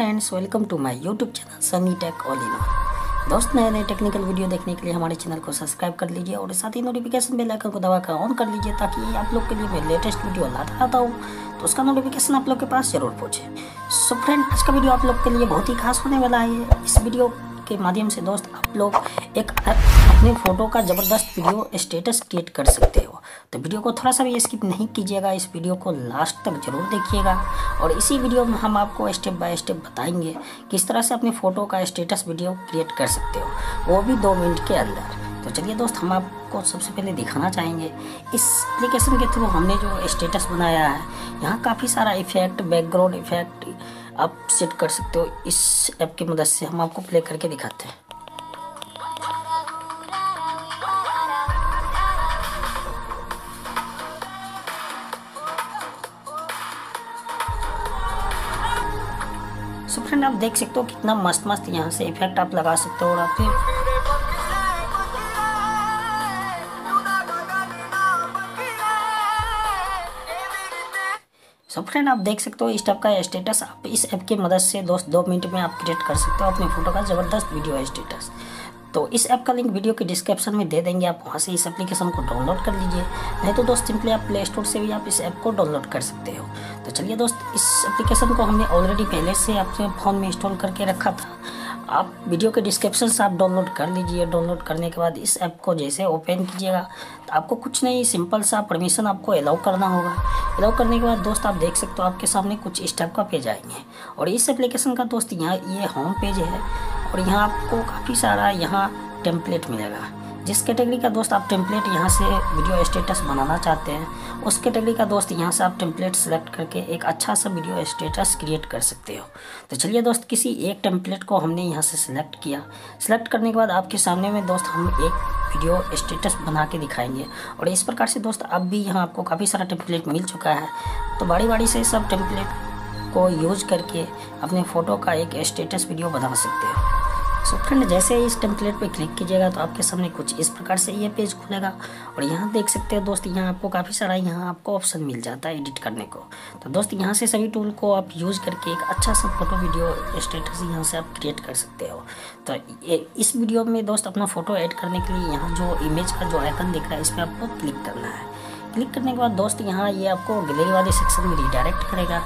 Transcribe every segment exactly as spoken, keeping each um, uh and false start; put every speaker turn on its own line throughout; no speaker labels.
Friends, welcome to my YouTube channel Sunny tech all in all. दोस्त, नए नए technical video देखने के लिए हमारे चैनल को सब्सक्राइब कर लीजिए और साथ ही नोटिफिकेशन बेल आइकन को दबाकर ऑन कर लीजिए ताकि आप लोग के लिए मैं लेटेस्ट वीडियो लाता रहता हूँ तो उसका नोटिफिकेशन आप लोग के पास जरूर पहुँचे। सो फ्रेंड, आज का वीडियो आप लोग के लिए बहुत ही खास होने वाला है। इस वीडियो के माध्यम से दोस्त आप लोग एक अपने फ़ोटो का ज़बरदस्त वीडियो स्टेटस क्रिएट कर सकते हो। तो वीडियो को थोड़ा सा भी स्किप नहीं कीजिएगा, इस वीडियो को लास्ट तक जरूर देखिएगा और इसी वीडियो में हम आपको स्टेप बाय स्टेप बताएंगे किस तरह से अपने फ़ोटो का स्टेटस वीडियो क्रिएट कर सकते हो, वो भी दो मिनट के अंदर। तो चलिए दोस्त, हम आपको सबसे पहले दिखाना चाहेंगे इस एप्लीकेशन के थ्रू हमने जो स्टेटस बनाया है। यहाँ काफ़ी सारा इफेक्ट, बैकग्राउंड इफेक्ट आप सेट कर सकते हो। इस ऐप की मदद से हम आपको प्ले करके दिखाते हैं। सो फ्रेंड, आप देख सकते हो कितना मस्त मस्त यहाँ से इफेक्ट आप लगा सकते हो और आप सो फ्रेंड आप देख सकते हो इस टाइप का स्टेटस आप इस ऐप की मदद से दोस्त दो मिनट में आप क्रिएट कर सकते हो अपने फोटो का ज़बरदस्त वीडियो स्टेटस। तो इस ऐप का लिंक वीडियो के डिस्क्रिप्शन में दे देंगे, आप वहाँ से इस एप्लीकेशन को डाउनलोड कर लीजिए। नहीं तो दोस्त सिंपली आप प्ले स्टोर से भी आप इस ऐप को डाउनलोड कर सकते हो। तो चलिए दोस्त, इस एप्लीकेशन को हमने ऑलरेडी पहले से अपने फ़ोन में इंस्टॉल करके रखा था। आप वीडियो के डिस्क्रिप्शन से आप डाउनलोड कर लीजिए। डाउनलोड करने के बाद इस ऐप को जैसे ओपन कीजिएगा तो आपको कुछ नहीं, सिंपल सा परमिशन आपको अलाउ करना होगा। अलाउ करने के बाद दोस्त आप देख सकते हो आपके सामने कुछ इस टाइप का पेज आएंगे और इस एप्लीकेशन का दोस्त यहाँ ये होम पेज है और यहाँ आपको काफ़ी सारा यहाँ टेम्पलेट मिलेगा। जिस कैटेगरी का दोस्त आप टेम्पलेट यहाँ से वीडियो स्टेटस बनाना चाहते हैं उस कैटेगरी का दोस्त यहाँ से आप टेम्पलेट सेलेक्ट करके एक अच्छा सा वीडियो स्टेटस क्रिएट कर सकते हो। तो चलिए दोस्त, किसी एक टेम्पलेट को हमने यहाँ से सिलेक्ट किया। सिलेक्ट करने के बाद आपके सामने में दोस्त हम एक वीडियो स्टेटस बना के दिखाएंगे और इस प्रकार से दोस्त अब भी यहाँ आपको काफ़ी सारा टेम्पलेट मिल चुका है। तो बारी बारी से सब टेम्पलेट को यूज करके अपने फ़ोटो का एक स्टेटस वीडियो बना सकते हो। सो फ्रेंड, जैसे ही इस टेम्पलेट पे क्लिक कीजिएगा तो आपके सामने कुछ इस प्रकार से ये पेज खुलेगा और यहाँ देख सकते हैं दोस्त, यहाँ आपको काफ़ी सारा यहाँ आपको ऑप्शन मिल जाता है एडिट करने को। तो दोस्त, यहाँ से सभी टूल को आप यूज़ करके एक अच्छा सा फोटो वीडियो स्टेटस यहाँ से आप क्रिएट कर सकते हो। तो ये इस वीडियो में दोस्त अपना फ़ोटो ऐड करने के लिए यहाँ जो इमेज का जो आइकन दिख रहा है इस पर आपको क्लिक करना है। क्लिक करने के बाद दोस्त यहाँ ये आपको गैलरी वाले सेक्शन में रिडायरेक्ट करेगा।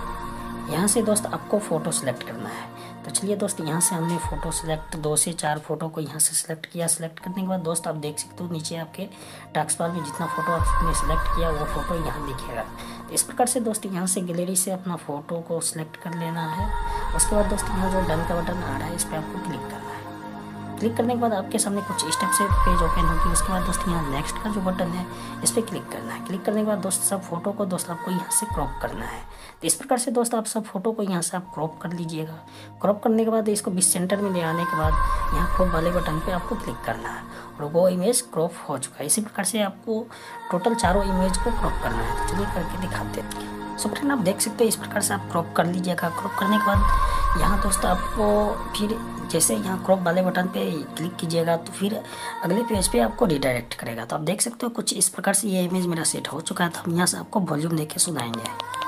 यहाँ से दोस्त आपको फ़ोटो सेलेक्ट करना है। तो चलिए दोस्त, यहाँ से हमने फ़ोटो सेलेक्ट दो से चार फोटो को यहाँ से सिलेक्ट किया। सिलेक्ट करने के बाद दोस्त आप देख सकते हो नीचे आपके टास्क बार में जितना फ़ोटो आपने सेलेक्ट किया वो फ़ोटो यहाँ दिखेगा। तो इस प्रकार से दोस्त यहाँ से गैलरी से अपना फ़ोटो को सिलेक्ट कर लेना है। उसके बाद दोस्त यहाँ जो डन का बटन आ रहा है इस पर आपको क्लिक करना है। क्लिक करने के बाद आपके सामने कुछ इस टाइप से पेज ओपन होगी। उसके बाद दोस्त यहाँ नेक्स्ट का जो बटन है इस पर क्लिक करना है। क्लिक करने के बाद दोस्त सब फोटो को दोस्त आपको यहाँ से क्रॉप करना है। तो इस प्रकार से दोस्त आप सब फोटो को यहाँ से आप क्रॉप कर लीजिएगा। क्रॉप करने के बाद इसको बीस सेंटर में ले आने के बाद यहाँ क्रॉप वाले बटन पे आपको क्लिक करना है और वो इमेज क्रॉप हो चुका है। इसी प्रकार से आपको टोटल चारों इमेज को क्रॉप करना है। तो चलिए करके दिखाते हैं। सो फ्रेंड, आप देख सकते हैं इस प्रकार से आप क्रॉप कर लीजिएगा। क्रॉप करने के बाद यहाँ दोस्त आपको फिर जैसे यहाँ क्रॉप वाले बटन पे क्लिक कीजिएगा तो फिर अगले पेज पे आपको रिडायरेक्ट करेगा। तो आप देख सकते हो कुछ इस प्रकार से ये इमेज मेरा सेट हो चुका है। तो हम यहाँ से आपको वॉल्यूम देके सुनाएंगे।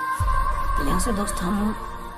तो यहाँ से दोस्त हम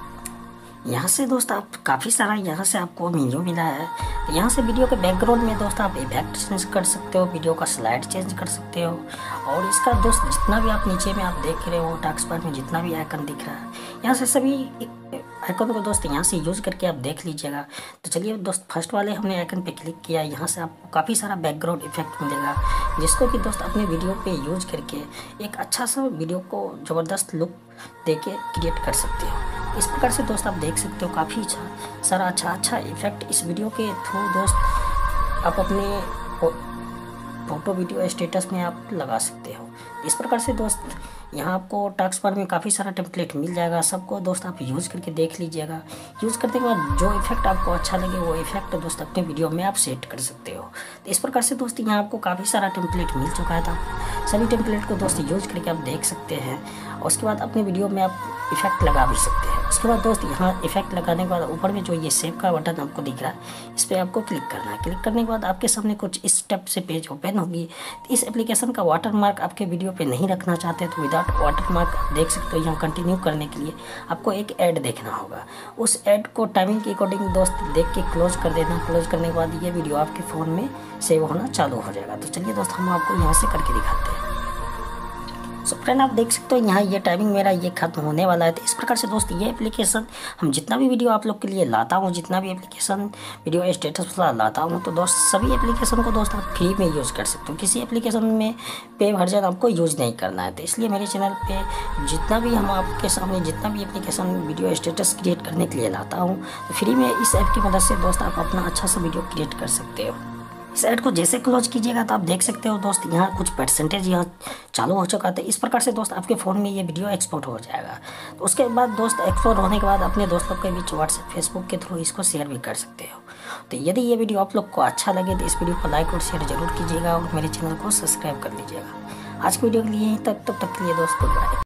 यहाँ से दोस्त आप काफ़ी सारा यहाँ से आपको मेन्यू मिला है। तो यहाँ से वीडियो के बैकग्राउंड में दोस्त आप इफेक्ट चेंज कर सकते हो, वीडियो का स्लाइड चेंज कर सकते हो और इसका दोस्त जितना भी आप नीचे में आप देख रहे हो टास्क बार में जितना भी आइकन दिख रहा है यहाँ से सभी आइकन को दोस्त यहाँ से यूज़ करके आप देख लीजिएगा। तो चलिए दोस्त, फर्स्ट वाले हमने आइकन पे क्लिक किया। यहाँ से आपको काफ़ी सारा बैकग्राउंड इफेक्ट मिलेगा जिसको कि दोस्त अपने वीडियो पे यूज करके एक अच्छा सा वीडियो को ज़बरदस्त लुक देके क्रिएट कर सकते हो। इस प्रकार से दोस्त आप देख सकते हो काफ़ी अच्छा सारा अच्छा अच्छा इफेक्ट इस वीडियो के थ्रू दोस्त आप अपने फोटो वीडियो स्टेटस में आप लगा सकते हो। इस प्रकार से दोस्त यहाँ आपको टास्क बार में काफ़ी सारा टेम्पलेट मिल जाएगा। सबको दोस्त आप यूज़ करके देख लीजिएगा। यूज़ करने के बाद जो इफेक्ट आपको अच्छा लगे वो इफेक्ट दोस्त अपने वीडियो में आप सेट कर सकते हो। तो इस प्रकार से दोस्त यहाँ आपको काफ़ी सारा टेम्पलेट मिल चुका है। तो सभी टेम्पलेट को दोस्त यूज़ करके आप देख सकते हैं और उसके बाद अपने वीडियो में आप इफेक्ट लगा भी सकते हैं। उसके बाद दोस्त यहाँ इफेक्ट लगाने के बाद ऊपर में जो ये सेव का बटन आपको दिख रहा है, इस पर आपको क्लिक करना है। क्लिक करने के बाद आपके सामने कुछ इस स्टेप से पेज ओपन होगी। तो इस एप्लीकेशन का वाटरमार्क आपके वीडियो पे नहीं रखना चाहते तो विदाउट वाटरमार्क आप देख सकते हो। यहाँ कंटिन्यू करने के लिए आपको एक ऐड देखना होगा। उस ऐड को टाइमिंग के अकॉर्डिंग दोस्त देख के क्लोज कर देना। क्लोज करने के बाद ये वीडियो आपके फ़ोन में सेव होना चालू हो जाएगा। तो चलिए दोस्त हम आपको यहाँ से करके दिखाते हैं। सो फ्रेंड आप देख सकते हो यहाँ ये टाइमिंग मेरा ये खत्म होने वाला है। तो इस प्रकार से दोस्त ये एप्लीकेशन हम जितना भी वीडियो आप लोग के लिए लाता हूँ, जितना भी एप्लीकेशन वीडियो स्टेटस वाला लाता हूँ, तो दोस्त सभी एप्लीकेशन को दोस्त आप फ्री में यूज़ कर सकते हो। किसी एप्लीकेशन में पे वर्जन आपको यूज़ नहीं करना है। तो इसलिए मेरे चैनल पे जितना भी हम आपके सामने जितना भी एप्लीकेशन वीडियो स्टेटस क्रिएट करने के लिए लाता हूँ, तो फ्री में इस ऐप की मदद से दोस्त आप अपना अच्छा सा वीडियो क्रिएट कर सकते हो। इस ऐड को जैसे क्लोज कीजिएगा तो आप देख सकते हो दोस्त यहाँ कुछ परसेंटेज यहाँ चालू हो चुका था। इस प्रकार से दोस्त आपके फ़ोन में ये वीडियो एक्सपोर्ट हो जाएगा। तो उसके बाद दोस्त एक्सपोर्ट होने के बाद अपने दोस्तों के बीच व्हाट्सएप फेसबुक के थ्रू इसको शेयर भी कर सकते हो। तो यदि ये वीडियो आप लोग को अच्छा लगे तो इस वीडियो को लाइक और शेयर जरूर कीजिएगा और मेरे चैनल को सब्सक्राइब कर लीजिएगा। आज की वीडियो के लिए यहीं तक, तब तक के लिए दोस्त गुड बाय।